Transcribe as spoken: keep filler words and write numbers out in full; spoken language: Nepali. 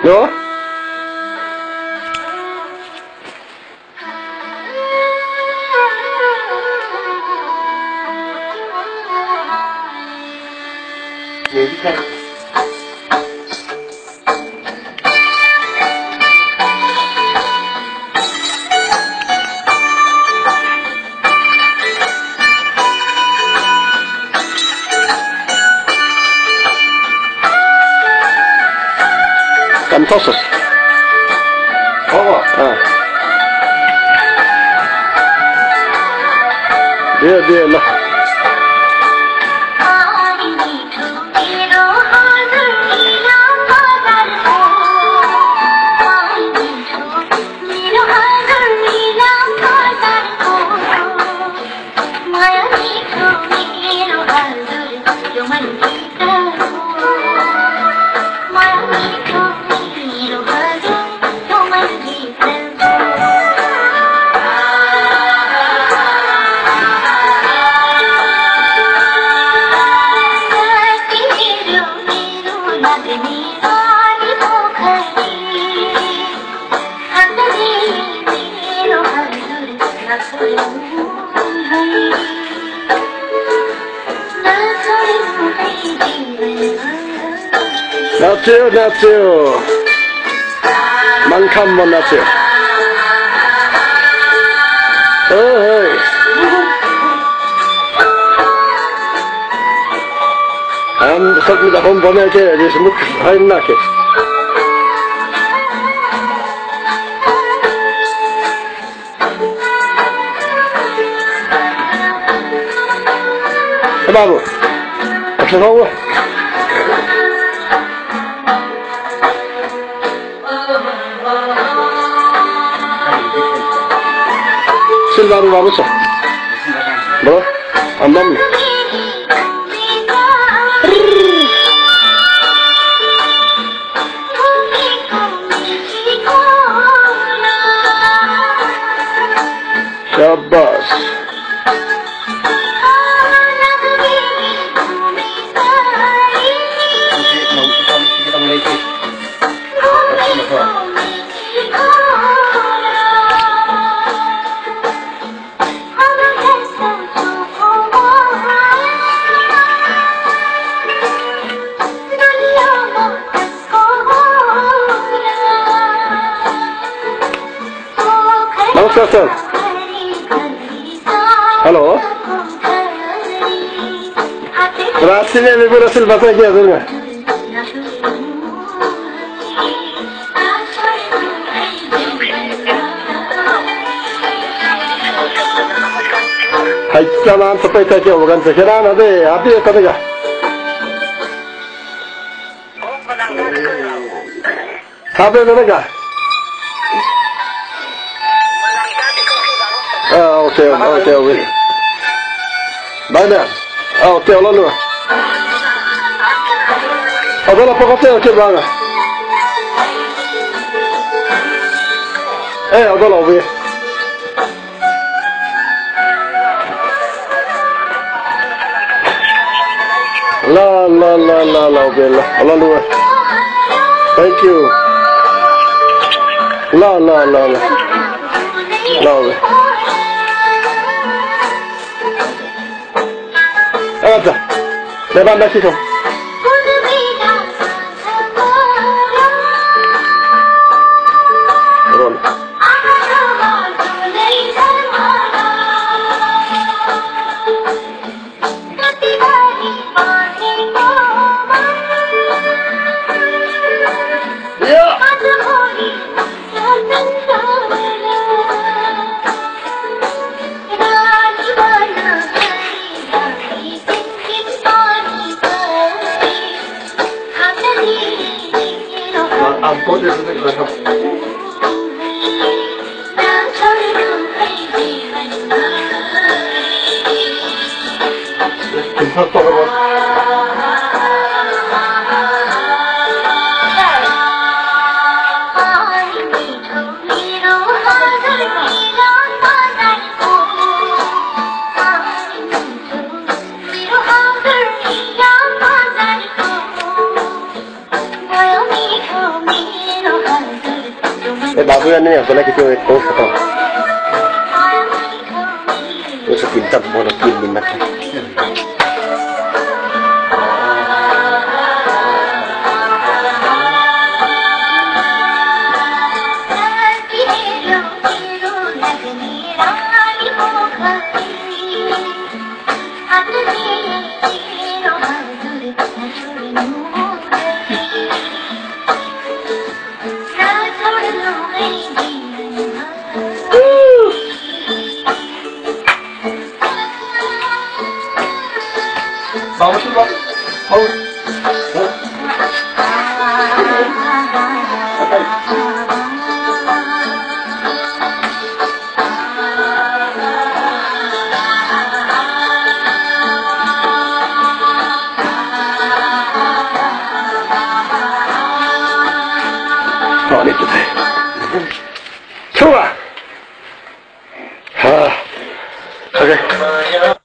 요? Em 떴었어. 먹어. 어. 네, 네, 나. 나왔죠, 나왔죠. 많간 못 나왔죠. 어이. 안, 섭니다. 본 보내게, 이제 뭐, 하인 나게. 해봐봐. 없어, 나오고. 실바로 가보자. 뭐? 안 남네. 샤바스. नमस्कार सर हेलो रात्रि में भी पूरा सिल बता क्या दूंगा हाई चलान सब पैसा क्या होगा तो क्या ना दे आप ही करेगा हाँ पे करेगा 아, 오케이, 오케이, 오케이. 맞네. 아, 오케이, 얼른 와. 아, 너나 똑같아, 오케이, 봐라. 에, 얼른 와, 오케이. 라, 라, 라, 라, 라, 오케이, 라. 얼른 와. Thank you. 라, 라, 라, 라. 라, 오케이. 알았다. 내 반 다시 좀. 그럼. 야! 안 보내주는 거죠. 괜찮더라고. Well, me, Eh, bago yan niya. Wala kita yung post ito. Yung sa pintab mo na kilin natin. Vamos embora. Vamos. Oh, dito tayo. Tua! Ha. Okay.